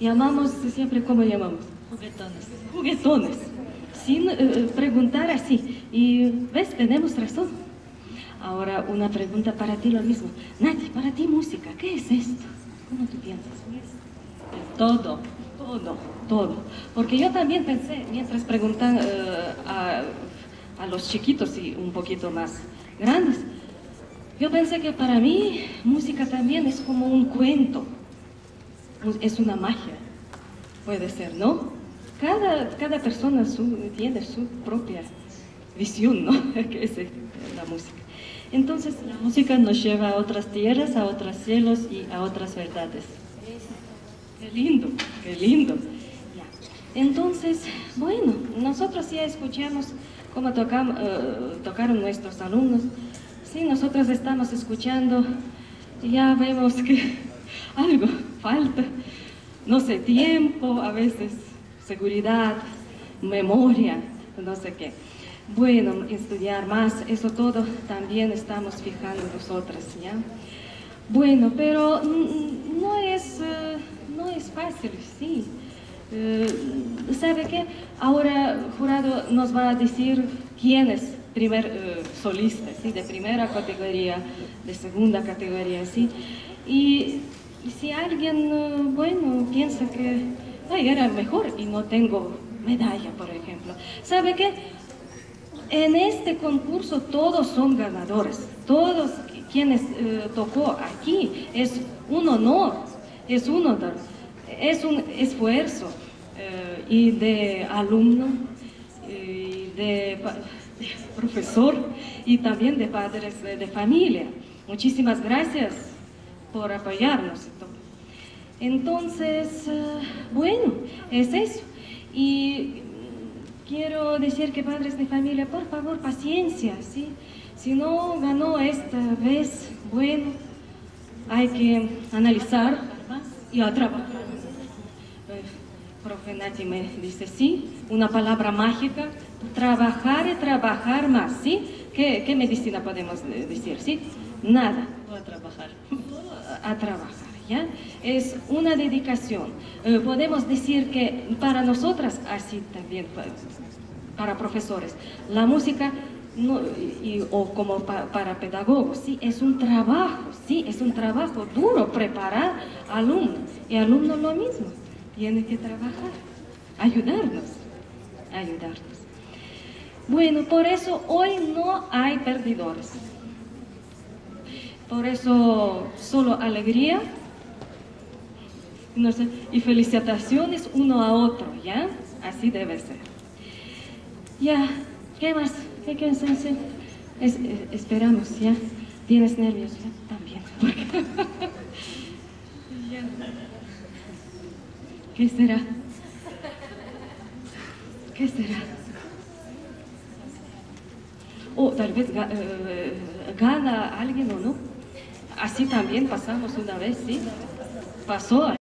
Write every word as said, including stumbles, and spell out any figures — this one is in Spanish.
llamamos siempre, ¿cómo llamamos? Juguetones. Juguetones, sin eh, preguntar así. Y ves, tenemos razón. Ahora una pregunta para ti lo mismo. Nati, para ti música, ¿qué es esto? ¿Cómo tú piensas? Todo. Todo, todo. Porque yo también pensé, mientras preguntan eh, a, a los chiquitos y un poquito más grandes, yo pensé que para mí música también es como un cuento, es una magia, puede ser, ¿no? Cada, cada persona su, tiene su propia visión, ¿no? Que es la música. Entonces, La música nos lleva a otras tierras, a otros cielos y a otras verdades. qué lindo, qué lindo. Ya. Entonces, bueno, nosotros ya escuchamos cómo tocam, uh, tocaron nuestros alumnos. Sí, nosotros estamos escuchando, ya vemos que algo falta. No sé, tiempo, a veces seguridad, memoria, no sé qué. Bueno, estudiar más, eso todo también estamos fijando nosotras, ¿ya? Bueno, pero no es, uh, no es fácil, sí. Uh, ¿Sabe qué? Ahora jurado nos va a decir quién es primer uh, solista, ¿sí? De primera categoría, de segunda categoría, ¿sí? Y si alguien, uh, bueno, piensa que ay, era mejor y no tengo medalla, por ejemplo, ¿sabe qué? En este concurso todos son ganadores, todos quienes uh, tocó aquí, es un honor, es un honor, es un esfuerzo uh, y de alumno, y de, de profesor y también de padres de, de familia. Muchísimas gracias por apoyarnos. Entonces, uh, bueno, es eso. Y quiero decir que padres de familia, por favor, paciencia, ¿sí? Si no ganó esta vez, bueno, hay que analizar más y a trabajar. El profe Nati me dice, sí, una palabra mágica, trabajar y trabajar más, ¿sí? ¿Qué, qué medicina podemos decir, sí? Nada. A trabajar. A trabajar, ¿ya? Es una dedicación. Eh, podemos decir que para nosotras, así también para, para profesores, la música no, y, o como pa, para pedagogos, sí, es un trabajo, sí, es un trabajo duro preparar alumnos y alumnos lo mismo, tienen que trabajar, ayudarnos, ayudarnos. Bueno, por eso hoy no hay perdedores. Por eso solo alegría, no sé, y felicitaciones uno a otro, ¿ya? Así debe ser. Ya, ¿qué más? ¿Qué quieres decir? Es, es, esperamos, ¿ya? ¿Tienes nervios? ¿Ya? También. Ya. ¿Qué será? ¿Qué será? O tal vez uh, gana alguien o no. Así también pasamos una vez, ¿sí? Pasó.